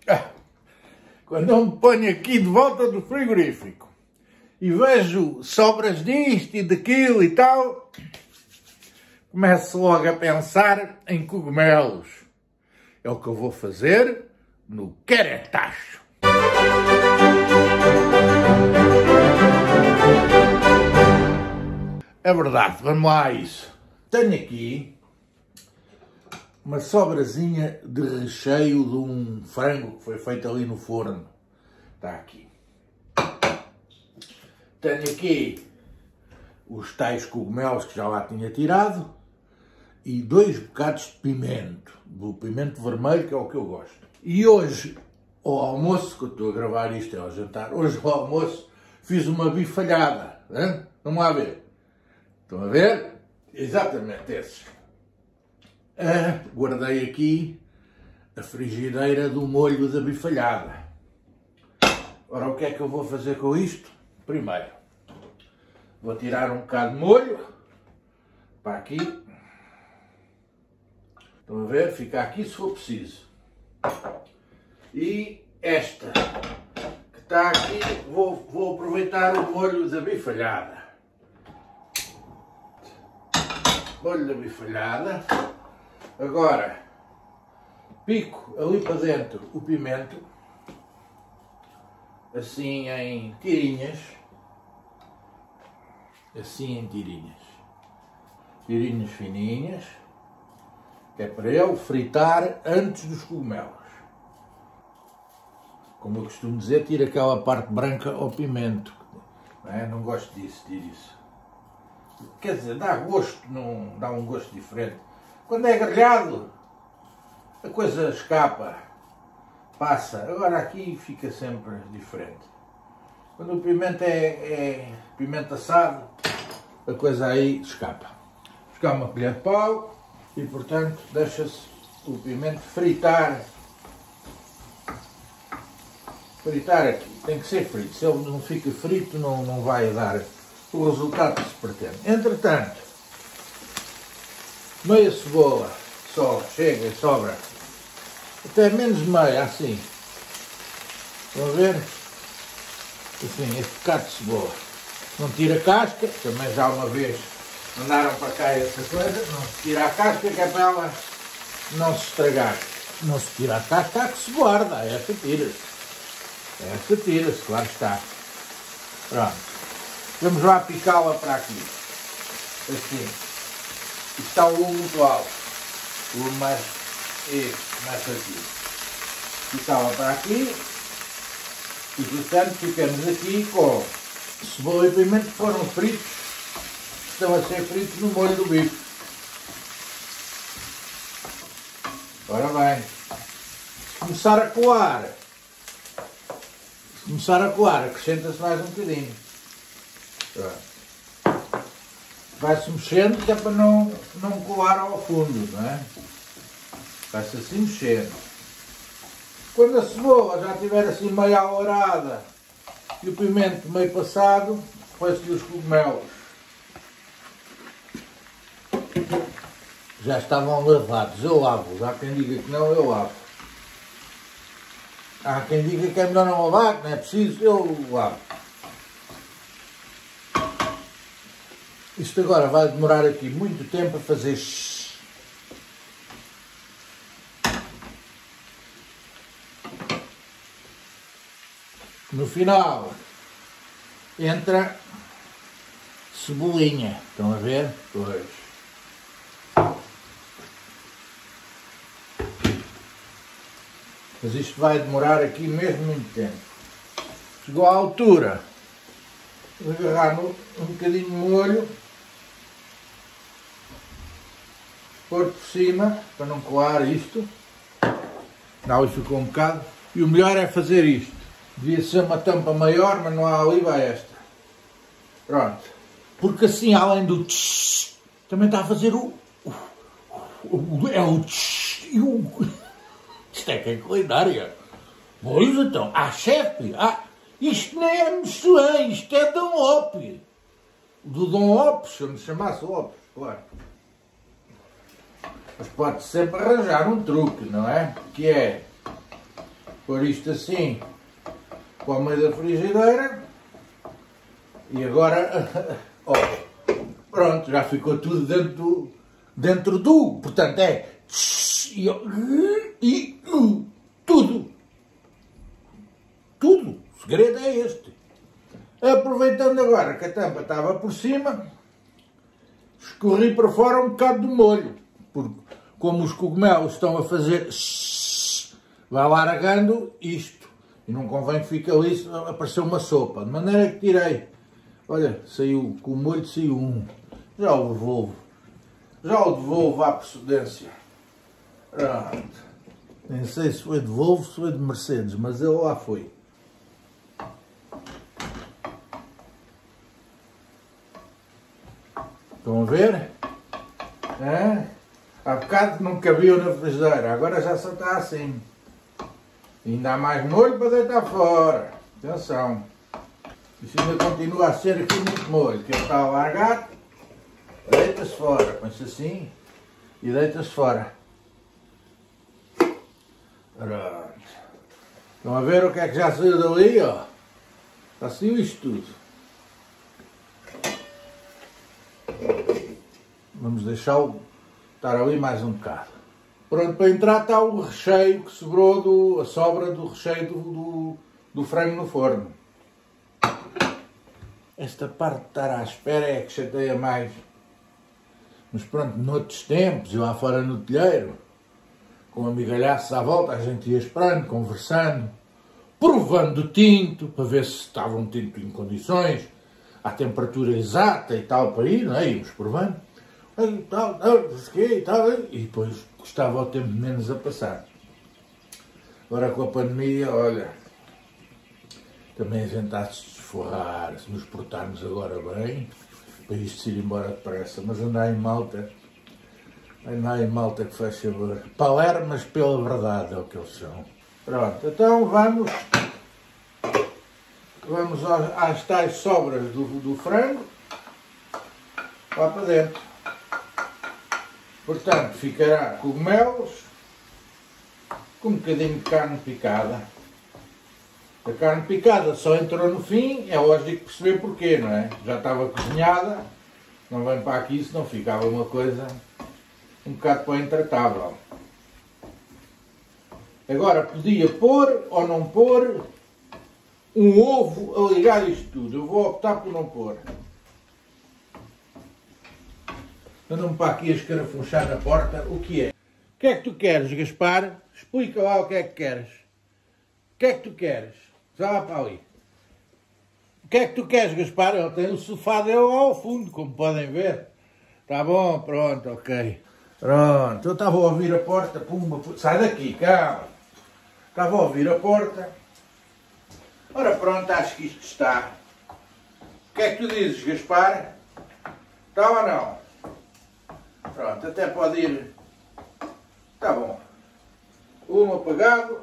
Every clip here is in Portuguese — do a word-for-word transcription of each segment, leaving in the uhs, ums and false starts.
Quando eu me ponho aqui de volta do frigorífico e vejo sobras disto e daquilo e tal, começo logo a pensar em cogumelos. É o que eu vou fazer no queretacho. É verdade, vamos lá a isso. Tenho aqui uma sobrazinha de recheio de um frango que foi feito ali no forno. Está aqui. Tenho aqui os tais cogumelos que já lá tinha tirado e dois bocados de pimento, do pimento vermelho, que é o que eu gosto. E hoje, ao almoço, que eu estou a gravar isto é ao jantar, hoje ao almoço fiz uma bifalhada. Hein? Vamos lá ver. Estão a ver? Exatamente esses. Ah, guardei aqui a frigideira do molho da bifalhada. Ora, o que é que eu vou fazer com isto? Primeiro, vou tirar um bocado de molho para aqui. Estão a ver? Fica aqui se for preciso. E esta que está aqui, vou, vou aproveitar o molho da bifalhada. Molho da bifalhada. Agora, pico ali para dentro o pimento, assim em tirinhas, assim em tirinhas, tirinhas fininhas, que é para ele fritar antes dos cogumelos. Como eu costumo dizer, tira aquela parte branca ao pimento, não é? Não gosto disso, tira isso. Quer dizer, dá gosto, não dá um gosto diferente. Quando é grelhado, a coisa escapa, passa. Agora aqui fica sempre diferente. Quando o pimento é, é pimento assado, a coisa aí escapa. Buscar uma colher de pau e, portanto, deixa-se o pimento fritar. Fritar aqui. Tem que ser frito. Se ele não fica frito, não, não vai dar o resultado que se pretende. Entretanto, meia cebola, só chega e sobra, até menos meia, assim. Estão a ver? Assim, este bocado de cebola. Não tira a casca, também já uma vez mandaram para cá essa coisa, não se tira a casca, que é para ela não se estragar. Não se tira a casca, há que se guarda, essa tira-se. Essa tira-se, claro está. Pronto. Vamos lá picá-la para aqui. Assim. E está o lume muito alto. O lume mais, este, mais aqui. Picá-la para aqui. E portanto ficamos aqui com cebola e pimento que foram fritos. Estão a ser fritos no molho do bife. Ora bem. Se começar a coar. Se começar a coar, acrescenta-se mais um bocadinho. Vai-se mexendo, que é para não, não coar ao fundo, não é? Vai-se assim mexendo. Quando a cebola já estiver assim meio alourada e o pimento meio passado, põe-se os cogumelos. Já estavam lavados, eu lavo. Há quem diga que não, eu lavo. Há quem diga que é melhor não lavar, que não é preciso, eu lavo. Isto agora vai demorar aqui muito tempo a fazer shhh. No final entra cebolinha. Estão a ver? Pois. Mas isto vai demorar aqui mesmo muito tempo. Chegou à altura de agarrar no, um bocadinho de molho, pôr por cima, para não coar isto. Não, ali ficou um bocado. E o melhor é fazer isto. Devia ser uma tampa maior, mas não há ali, vai esta. Pronto. Porque assim, além do tsh, também está a fazer o... o, o é o tsh, e o... Isto é que é culinária. Pois então, ah, chefe, ah, isto não é Michelin, isto é Dom Lopes. Do Dom Lopes, se eu me chamasse Lopes, claro. Mas pode sempre arranjar um truque, não é? Que é pôr isto assim para o meio da frigideira. E agora, ó, pronto, já ficou tudo dentro do, dentro do, portanto é, e, e tudo, tudo, o segredo é este. Aproveitando agora que a tampa estava por cima, escorri para fora um bocado do molho, porque como os cogumelos estão a fazer, vai largando isto, e não convém que fique ali a aparecer uma sopa, de maneira que tirei, olha, saiu, com o molho saiu um, já o devolvo, já o devolvo à procedência, pronto, nem sei se foi de Volvo, se foi de Mercedes, mas ele lá foi. Estão a ver? É? Há bocado não cabia na frigideira, agora já só está assim. Ainda há mais molho para deitar fora. Atenção. Isso ainda continua a ser aqui muito molho, que ele está a largar, deita-se fora, põe-se assim e deita-se fora. Pronto. Estão a ver o que é que já saiu dali, ó? Já saiu isto tudo. Vamos deixá-lo estar ali mais um bocado. Pronto, para entrar está o recheio que sobrou, do, a sobra do recheio do, do, do frango no forno. Esta parte de estar à espera é que chateia mais. Mas pronto, noutros tempos, e lá fora no telheiro, com amigalhaços à volta, a gente ia esperando, conversando, provando o tinto, para ver se estava um tinto em condições, à temperatura exata e tal, para ir, não é? Íamos provando. E tal, tal, e tal, e depois gostava o tempo menos a passar. Agora com a pandemia, olha, também a gente está a se desforrar, se nos portarmos agora bem, para isto se ir embora depressa, mas andar em Malta, andar em Malta que faz favor. Palermas pela verdade é o que eles são. Pronto, então vamos, vamos às, às tais sobras do, do frango, lá para dentro. Portanto, ficará cogumelos com um bocadinho de carne picada. A carne picada só entrou no fim, é lógico perceber porquê, não é? Já estava cozinhada, não vem para aqui, senão ficava uma coisa um bocado para intratável. Agora, podia pôr ou não pôr um ovo a ligar isto tudo. Eu vou optar por não pôr. Andam-me para aqui a escarafunchar na porta. O que é? O que é que tu queres, Gaspar? Explica lá o que é que queres. O que é que tu queres? Já lá para ali. O que é que tu queres, Gaspar? Ele tem o sofá dele lá ao fundo, como podem ver. Tá bom, pronto, ok. Pronto, eu estava a ouvir a porta. Pumba, pumba. Sai daqui, calma. Estava a ouvir a porta. Ora pronto, acho que isto está. O que é que tu dizes, Gaspar? Está ou não? Pronto, até pode ir. Está bom. Um apagado.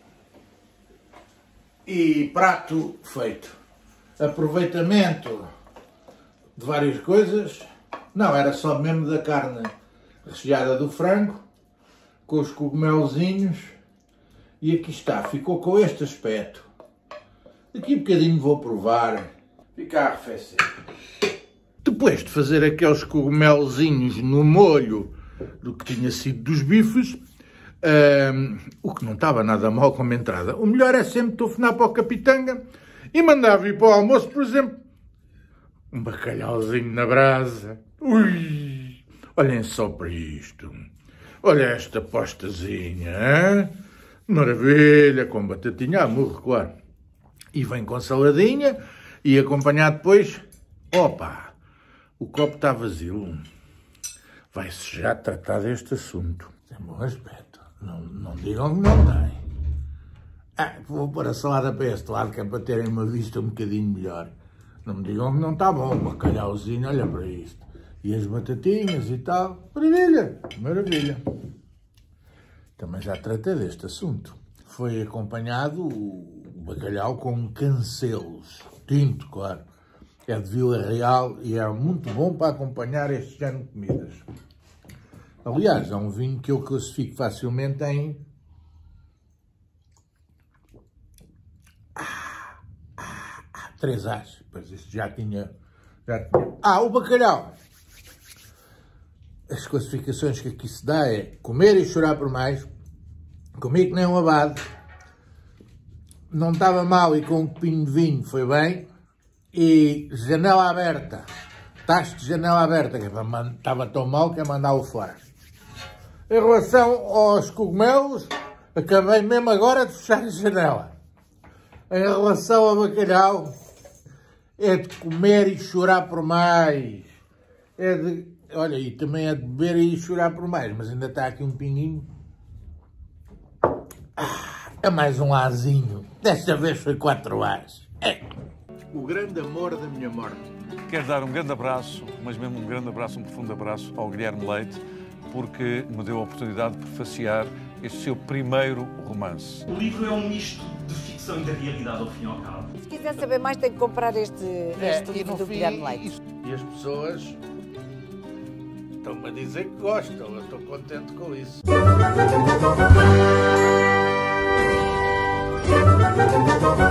E prato feito. Aproveitamento de várias coisas. Não, era só mesmo da carne recheada do frango, com os cogumelzinhos. E aqui está, ficou com este aspecto. Daqui a bocadinho vou provar. Fica a arrefecer. Depois de fazer aqueles cogumelzinhos no molho do que tinha sido dos bifes, um, o que não estava nada mal como entrada. O melhor é sempre telefonar para o Capitanga e mandar vir para o almoço, por exemplo, um bacalhauzinho na brasa. Ui! Olhem só para isto. Olha esta postazinha, hein? Maravilha, com batatinha, amor, claro. E vem com saladinha e acompanhar depois, opa! O copo está vazio. Vai-se já tratar deste assunto. Tem bom aspecto. Não, não digam que não tem. Ah, vou pôr a salada para este lado, que é para terem uma vista um bocadinho melhor. Não me digam que não está bom. O bacalhauzinho, olha para isto. E as batatinhas e tal. Maravilha, maravilha. Também já tratei deste assunto. Foi acompanhado o bacalhau com cancelos. Tinto, claro. É de Vila Real e é muito bom para acompanhar este género de comidas. Aliás, é um vinho que eu classifico facilmente em três As. Depois isso já tinha, já tinha... Ah, o bacalhau. As classificações que aqui se dá é comer e chorar por mais, comer que nem um abade, não estava mal e com um copinho de vinho foi bem, e janela aberta, tacho de janela aberta, que estava tão mal que é mandá-lo fora. Em relação aos cogumelos, acabei mesmo agora de fechar a janela. Em relação ao bacalhau, é de comer e chorar por mais. É de, olha, e também é de beber e chorar por mais, mas ainda está aqui um pinguinho. Ah, é mais um azinho. Desta vez foi quatro As. É o grande amor da minha morte. Quero dar um grande abraço, mas mesmo um grande abraço, um profundo abraço ao Guilherme Leite, porque me deu a oportunidade de prefaciar este seu primeiro romance. O livro é um misto de ficção e de realidade, ao fim e ao cabo. Se quiser saber mais, tem que comprar este, este É, livro do fim, Guilherme Leite. E as pessoas estão-me a dizer que gostam, eu estou contente com isso. Thank you.